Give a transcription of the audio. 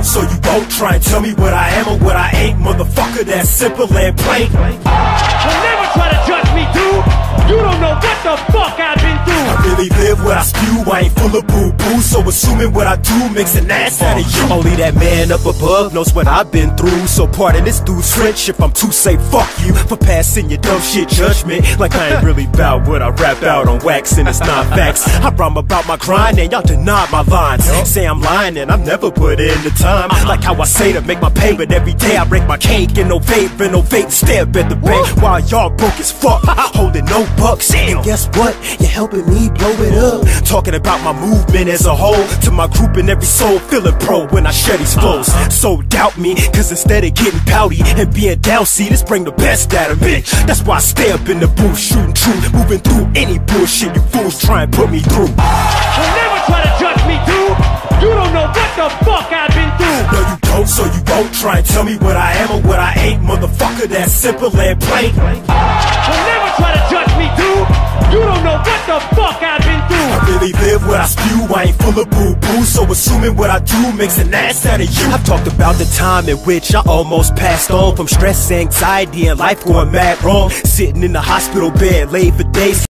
don't, so you won't try and tell me what I am or what I ain't. Motherfucker, that's simple and plain. You'll never try to judge me, dude. You don't know what the fuck I've been through. I really live what I spew, I ain't full of boo-boo. So assuming what I do makes an ass out of you. Only that man up above knows what I've been through. So pardon this dude's friendship, I'm too safe, fuck you for passing your dumb shit judgment. Like I ain't really bout what I rap out on wax and it's not facts. I rhyme about my grind and y'all deny my lines. Say I'm lying and I've never put in the time. Like how I say to make my pay, but every day I break my cake. Innovate, stare at the bank while y'all broke as fuck, holding no bucks. And guess what? You're helping me blow it up. Talking about my movement as a whole, to my group and every soul, feeling pro when I share these flows. So doubt me, cause instead of getting pouty and being down, see this bring the best out of me. That's why I stay up in the booth, shooting truth, moving through any bullshit you fools try and put me through. You'll never try to judge me, dude. You don't know what the fuck I've been through. No, you don't, so you won't try and tell me what I am or what I ain't. Motherfucker, that's simple and plain. You'll never try to judge me, dude. You don't know what the fuck I've been through. I really live what I spew, I ain't full of boo-boo. So assuming what I do makes an ass out of you. I've talked about the time in which I almost passed on from stress, anxiety, and life going mad wrong. Sitting in the hospital bed, laid for days.